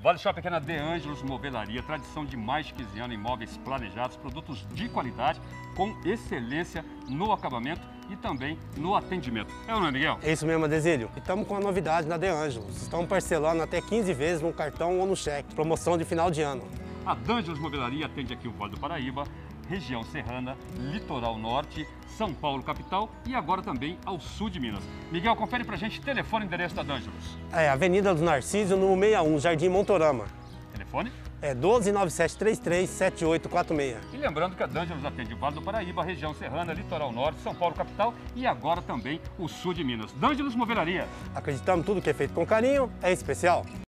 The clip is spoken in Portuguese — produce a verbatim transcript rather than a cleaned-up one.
Vale Shopping aqui na De Ângelos Movelaria, tradição de mais de quinze anos, imóveis planejados, produtos de qualidade, com excelência no acabamento e também no atendimento. É ou não é, Miguel? É isso mesmo, Adesílio. E estamos com uma novidade na De Ângelos. Estamos parcelando até quinze vezes no cartão ou no cheque. Promoção de final de ano. A De Ângelos Movelaria atende aqui o Vale do Paraíba, região serrana, litoral norte, São Paulo capital e agora também ao sul de Minas. Miguel, confere pra gente telefone e endereço da De Ângelos. É, Avenida dos Narcisos, número sessenta e um, Jardim Montorama. Telefone? É doze nove sete três três sete oito quatro seis. E lembrando que a De Ângelos atende o Vale do Paraíba, região serrana, litoral norte, São Paulo capital e agora também o sul de Minas. De Ângelos Movelaria. Acreditamos que tudo que é feito com carinho é especial.